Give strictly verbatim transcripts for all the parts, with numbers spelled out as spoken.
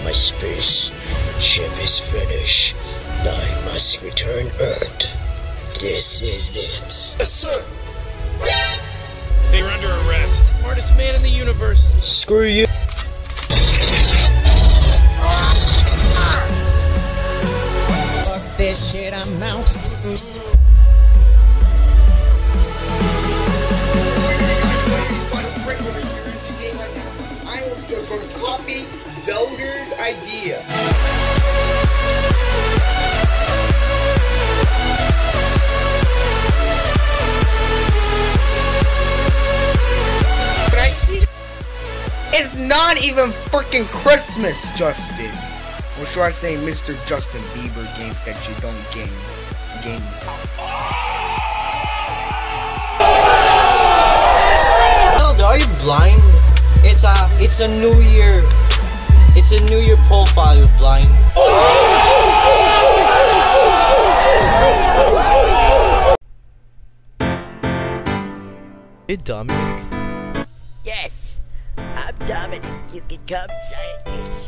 My space ship is finished. I must return Earth. This is it. Yes, sir. They're under arrest. Smartest man in the universe. Screw you. Fuck this shit, I'm out. I was just gonna copy Zelda's idea. But I see it's not even freaking Christmas, Justin. Or should I say Mister Justin Bieber games that you don't game. Game. Are you blind? It's a it's a new year. It's a new year profile, you're blind. Hey Dominic. Yes, I'm Dominic. You can come scientist.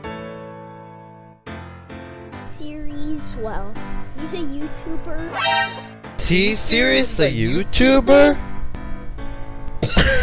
Series, well, he's a YouTuber. T-Series, a YouTuber?